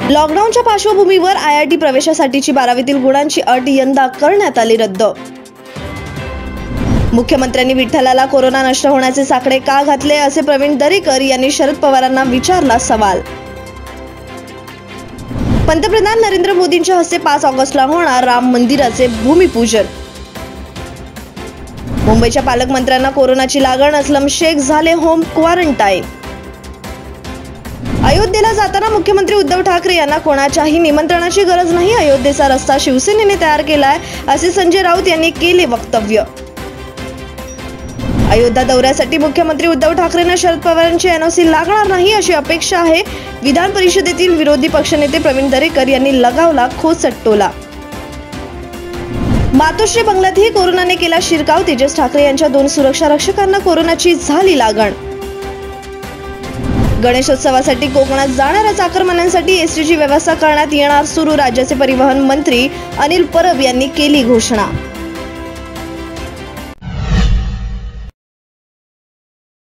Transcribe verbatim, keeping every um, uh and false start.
लॉकडाऊनच्या पार्श्वभूमीवर I I T प्रवेशासाठीची बारावीतील गुणांची अट यंदा करण्यात आली रद्द। मुख्यमंत्र्यांनी विठ्ठलाला कोरोना नष्ट होण्याचे साकडे का घातले असे प्रवीण दरेकर यांनी शरद पवारांना विचारला सवाल। पंतप्रधान नरेंद्र मोदींच्या हस्ते पाच ऑगस्टला होणार राम मंदिराचे भूमिपूजन। मुंबईच्या पालकमंत्र्यांना कोरोनाची लागण, असलम शेख झाले होम क्वारंटाईन। अयोध्येला जाताना मुख्यमंत्री उद्धव ठाकरे यांना कोणाच्याही निमंत्रणाची गरज नाही, अयोध्येचा रस्ता शिवसेनेने तयार केलाय असे संजय राऊत यांनी केले वक्तव्य। अयोध्या दौऱ्यासाठी मुख्यमंत्री उद्धव ठाकरेंना शरद पवारांची एन ओ सी लागणार नाही अशी अपेक्षा आहे। विधान परिषदेतील विरोधी पक्षनेते प्रवीण दरेकर यांनी लगावला खोचट टोला। मातोश्री बंगल्यातही कोरोनाने केला शिरकाव, तेजस ठाकरे यांच्या दोन सुरक्षा रक्षकांना कोरोनाची झाली लागण। गणेशोत्सवासाठी कोकणात जाणाऱ्या चाकरमान्यांसाठी एसटीची व्यवस्था करण्यात येणार सुरू, राज्याचे परिवहन मंत्री अनिल परब यांनी केली घोषणा।